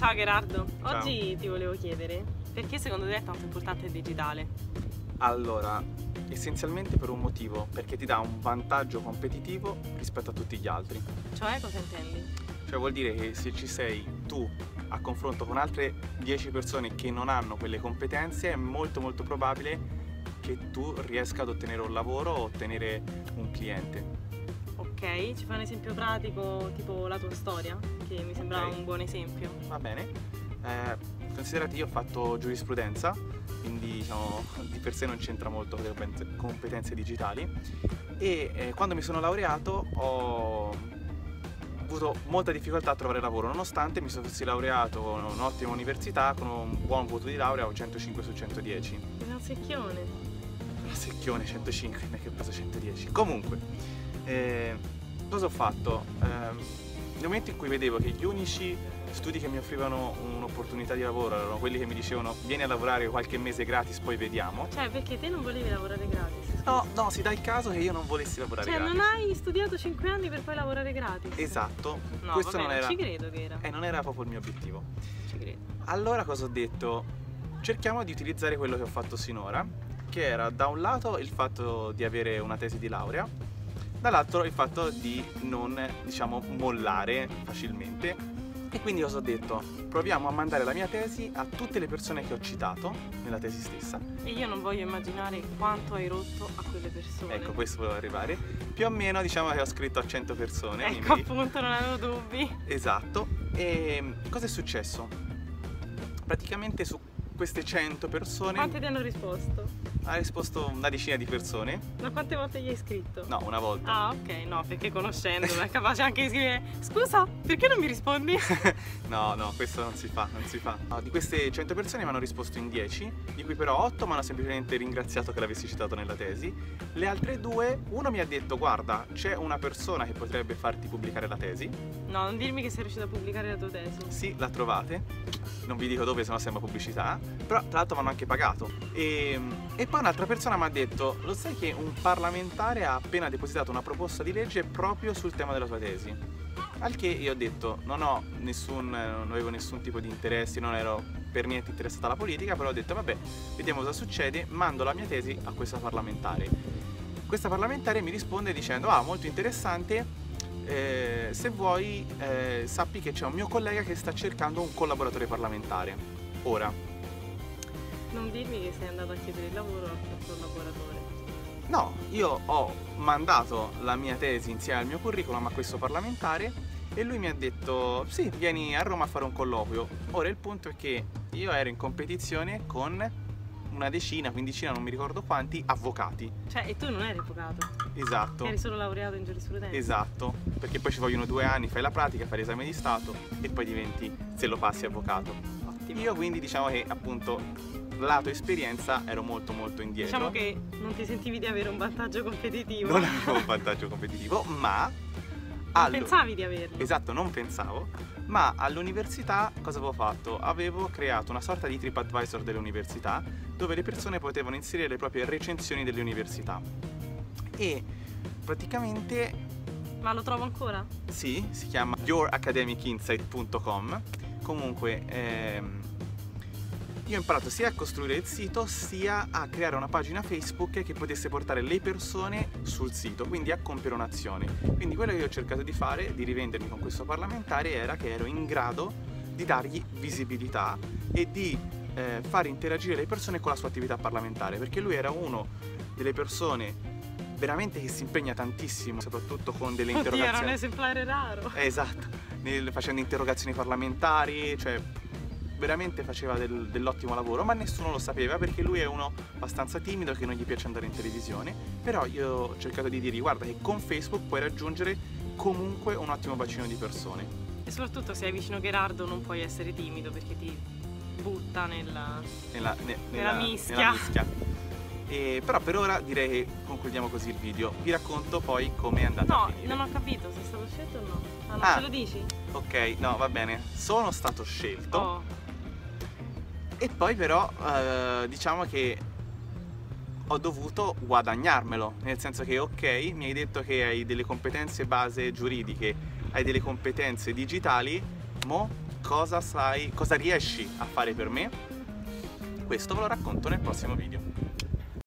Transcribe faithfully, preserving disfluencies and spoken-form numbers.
Ciao Gerardo, Ciao. oggi ti volevo chiedere perché secondo te è tanto importante il digitale? Allora, essenzialmente per un motivo, perché ti dà un vantaggio competitivo rispetto a tutti gli altri. Cioè, cosa intendi? Cioè vuol dire che se ci sei tu a confronto con altre dieci persone che non hanno quelle competenze, è molto molto probabile che tu riesca ad ottenere un lavoro o ottenere un cliente. Ok, ci fai un esempio pratico, tipo la tua storia, che mi sembrava Ok. un buon esempio. Va bene? Eh, considerati, io ho fatto giurisprudenza, quindi diciamo, di per sé non c'entra molto con le competenze- competenze digitali e eh, quando mi sono laureato ho avuto molta difficoltà a trovare lavoro, nonostante mi fossi laureato con un'ottima università, con un buon voto di laurea, ho centocinque su centodieci. Sei un secchione. La secchione centocinque, non è che ho preso centodieci. Comunque, eh, cosa ho fatto? Eh, nel momento in cui vedevo che gli unici studi che mi offrivano un'opportunità di lavoro erano quelli che mi dicevano vieni a lavorare qualche mese gratis, poi vediamo. Cioè, perché te non volevi lavorare gratis? No, no, si dà il caso che io non volessi lavorare Cioè, gratis. non hai studiato cinque anni per poi lavorare gratis? Esatto, No, questo vabbè, non era, ci credo che era. eh, non era proprio il mio obiettivo. Ci credo. Allora cosa ho detto? Cerchiamo di utilizzare quello che ho fatto sinora, che era da un lato il fatto di avere una tesi di laurea, dall'altro il fatto di non, diciamo, mollare facilmente. E quindi cosa ho detto? Proviamo a mandare la mia tesi a tutte le persone che ho citato nella tesi stessa. E io non voglio immaginare quanto hai rotto a quelle persone. Ecco, questo volevo arrivare. Più o meno diciamo che ho scritto a cento persone. Ecco, un'email. appunto, non avevo dubbi. Esatto. E cosa è successo? Praticamente su queste cento persone Quante ti hanno risposto? ha risposto una decina di persone. Ma quante volte gli hai scritto? No, una volta. Ah, ok, no, perché conoscendolo è capace anche di scrivere scusa, perché non mi rispondi? No, no, questo non si fa, non si fa. No, di queste cento persone mi hanno risposto in dieci, di cui però otto mi hanno semplicemente ringraziato che l'avessi citato nella tesi. Le altre due, uno mi ha detto guarda, c'è una persona che potrebbe farti pubblicare la tesi. No, non dirmi che sei riuscito a pubblicare la tua tesi. Sì, la trovate. Non vi dico dove, se no sembra pubblicità. Però tra l'altro mi hanno anche pagato. E, e poi un'altra persona mi ha detto lo sai che un parlamentare ha appena depositato una proposta di legge proprio sul tema della tua tesi? Al che io ho detto non ho nessun, non avevo nessun tipo di interessi, non ero per niente interessata alla politica, però ho detto vabbè, vediamo cosa succede, mando la mia tesi a questa parlamentare. Questa parlamentare mi risponde dicendo ah, molto interessante, eh, se vuoi eh, sappi che c'è un mio collega che sta cercando un collaboratore parlamentare. Ora, Non dirmi che sei andato a chiedere il lavoro al tuo collaboratore. no, io ho mandato la mia tesi insieme al mio curriculum a questo parlamentare e lui mi ha detto sì, vieni a Roma a fare un colloquio. Ora il punto è che io ero in competizione con una decina, quindicina, non mi ricordo quanti, avvocati. Cioè, e tu non eri avvocato, Esatto. eri solo laureato in giurisprudenza. Esatto, perché poi ci vogliono due anni, fai la pratica, fai l'esame di Stato e poi diventi, se lo passi, avvocato. Ottimo. Io quindi diciamo che appunto lato esperienza ero molto molto indietro. Diciamo che non ti sentivi di avere un vantaggio competitivo. Non avevo un vantaggio competitivo, ma Non allo- pensavi di averlo. Esatto, non pensavo, ma all'università cosa avevo fatto? Avevo creato una sorta di TripAdvisor delle università dove le persone potevano inserire le proprie recensioni delle università e praticamente Ma lo trovo ancora? sì, si chiama your academic insight punto com. Comunque ehm, io ho imparato sia a costruire il sito sia a creare una pagina Facebook che potesse portare le persone sul sito, quindi a compiere un'azione. Quindi quello che io ho cercato di fare, di rivendermi con questo parlamentare, era che ero in grado di dargli visibilità e di eh, far interagire le persone con la sua attività parlamentare, perché lui era uno delle persone veramente che si impegna tantissimo, soprattutto con delle Oddio, era un interrogazioni. esemplare raro. Eh, esatto, nel- facendo interrogazioni parlamentari, cioè veramente faceva del- dell'ottimo lavoro, ma nessuno lo sapeva perché lui è uno abbastanza timido che non gli piace andare in televisione. Però io ho cercato di dirgli guarda che con Facebook puoi raggiungere comunque un ottimo bacino di persone. E soprattutto se hai vicino Gerardo non puoi essere timido perché ti butta nella... Nella, ne- Nella mischia. nella mischia. E, però per ora direi che concludiamo così il video. Vi racconto poi come è andata No, a finire. non ho capito se è stato scelto o no. Ah, no, Ah. ce lo dici? Ok, no, va bene. Sono stato scelto. Oh, E poi però eh, diciamo che ho dovuto guadagnarmelo, nel senso che ok, mi hai detto che hai delle competenze base giuridiche, hai delle competenze digitali, mo cosa sai, cosa riesci a fare per me? Questo ve lo racconto nel prossimo video.